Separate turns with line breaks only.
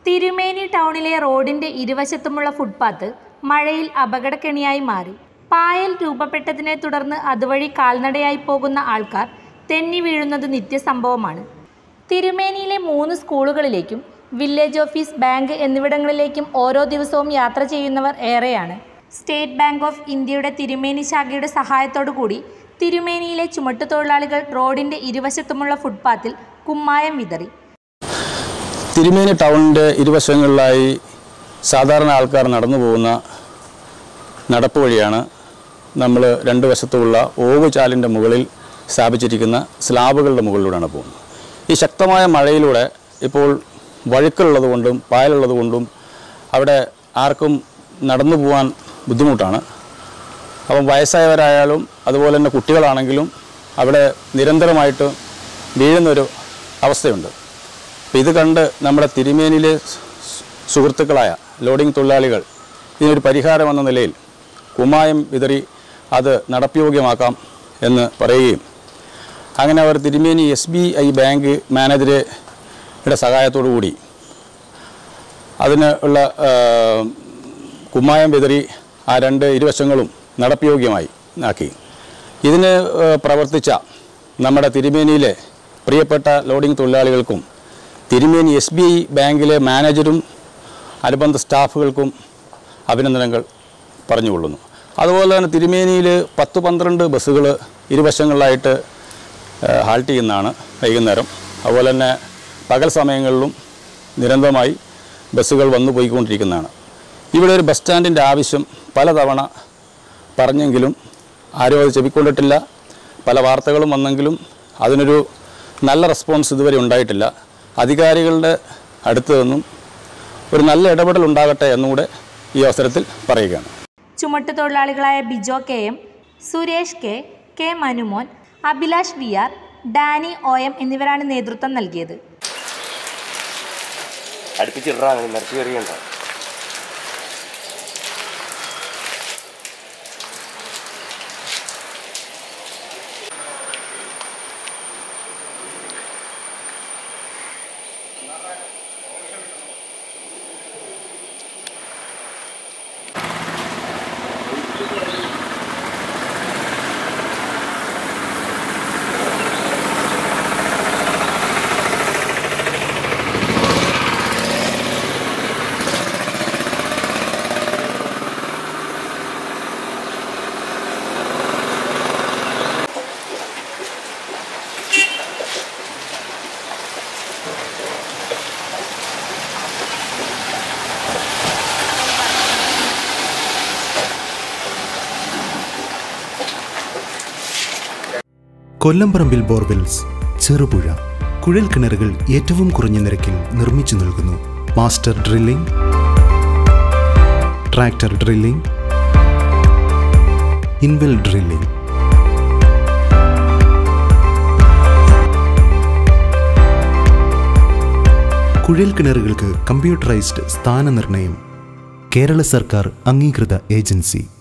തിരുമേനി ടൗണിലെ റോഡിന്റെ ഇരുവശത്തുമുള്ള ഫുട്പാത്ത് മഴയിൽ അപകടക്കെണിയായി മാറി. പായൽ രൂപപ്പെട്ടതിനെ തുടർന്ന് അതുവഴി കാൽനടയായി പോകുന്ന ആൾക്കാർ തെന്നി വീഴുന്നത് നിത്യസംഭവമാണ്. തിരുമേനിയിലെ 3 സ്കൂളുകളിലേക്കും വില്ലേജ് ഓഫീസ്, ബാങ്ക് എന്നിവിടങ്ങളിലേക്കും ഓരോ ദിവസവും യാത്ര ചെയ്യുന്നവർ ഏറെയാണ്. സ്റ്റേറ്റ് ബാങ്ക് ഓഫ് ഇന്ത്യയുടെ തിരുമേനി ശാഖയുടെ സഹായത്തോടുകൂടി തിരുമേനിയിലെ ചുമട്ടുതൊഴിലാളികൾ റോഡിന്റെ ഇരുവശത്തുമുള്ള ഫുട്പാത്തിൽ കുമ്മായം വിതറി.
തിരുമേനി ടൗണിൻ്റെ ഇരുവശങ്ങളിലായി സാധാരണ ആൾക്കാർ നടന്നു പോകുന്ന നടപ്പ് വഴിയാണ് നമ്മൾ 2 വശത്തുമുള്ള ഓവുചാലിൻ്റെ മുകളിൽ സ്ഥാപിച്ചിരിക്കുന്ന സ്ലാബുകളുടെ മുകളിലൂടെയാണ് പോകുന്നത്. ഈ ശക്തമായ മഴയിലൂടെ ഇപ്പോൾ വഴുക്കലുള്ളതുകൊണ്ടും പായലുള്ളതുകൊണ്ടും അവിടെ ആർക്കും നടന്നു പോകാൻ ബുദ്ധിമുട്ടാണ്. അപ്പം വയസ്സായവരായാലും അതുപോലെ തന്നെ കുട്ടികളാണെങ്കിലും അവിടെ നിരന്തരമായിട്ട് വീഴുന്നൊരു അവസ്ഥയുണ്ട്. അപ്പോൾ ഇത് കണ്ട് നമ്മുടെ തിരുമേനിയിലെ സുഹൃത്തുക്കളായ ലോഡിംഗ് തൊഴിലാളികൾ ഇതിനൊരു പരിഹാരം എന്ന നിലയിൽ കുമ്മായം വിതറി അത് നടപ്പയോഗ്യമാക്കാം എന്ന് പറയുകയും അങ്ങനെ അവർ തിരുമേനി SBI ബാങ്ക് മാനേജറുടെ സഹായത്തോടു കൂടി അതിന് ഉള്ള കുമ്മായം വിതറി ആ 2 ഇരുവശങ്ങളും നടപ്പയോഗ്യമായി ആക്കി. ഇതിന് പ്രവർത്തിച്ച നമ്മുടെ തിരുമേനിയിലെ പ്രിയപ്പെട്ട ലോഡിംഗ് തൊഴിലാളികൾക്കും തിരുമേനി SBI ബാങ്കിലെ മാനേജരും അനുബന്ധ സ്റ്റാഫുകൾക്കും അഭിനന്ദനങ്ങൾ പറഞ്ഞുകൊള്ളുന്നു. അതുപോലെ തന്നെ തിരുമേനിയിൽ 10-12 ബസ്സുകൾ ഇരുവശങ്ങളിലായിട്ട് ഹാൾട്ട് ചെയ്യുന്നതാണ് വൈകുന്നേരം. അതുപോലെ തന്നെ പകൽ സമയങ്ങളിലും നിരന്തരമായി ബസ്സുകൾ വന്നു പോയിക്കൊണ്ടിരിക്കുന്നതാണ്. ഇവിടെ ഒരു ബസ് സ്റ്റാൻഡിൻ്റെ ആവശ്യം പലതവണ പറഞ്ഞെങ്കിലും ആരും അത് ചെവിക്കൊണ്ടിട്ടില്ല. പല വാർത്തകളും വന്നെങ്കിലും അതിനൊരു നല്ല റെസ്പോൺസ് ഇതുവരെ ഉണ്ടായിട്ടില്ല. അധികാരികളുടെ അടുത്ത് നിന്നും ഒരു നല്ല ഇടപെടൽ ഉണ്ടാകട്ടെ എന്നുകൂടെ ഈ അവസരത്തിൽ പറയുകയാണ്.
ചുമട്ടുതൊഴിലാളികളായ Bijo KM, Suresh K Manumon, Abhilash VR, Dani OM എന്നിവരാണ് നേതൃത്വം നൽകിയത്.
കൊല്ലംപറമ്പിൽ ബോർവെൽസ്, ചെറുപുഴ കുഴൽ കിണറുകൾ ഏറ്റവും കുറഞ്ഞ നിരക്കിൽ നിർമ്മിച്ചു നൽകുന്നു. Master drilling, tractor drilling, inwell drilling. കുഴൽ കിണറുകൾക്ക് കമ്പ്യൂട്ടറൈസ്ഡ് സ്ഥാനനിർണ്ണയം. കേരള സർക്കാർ അംഗീകൃത ഏജൻസി.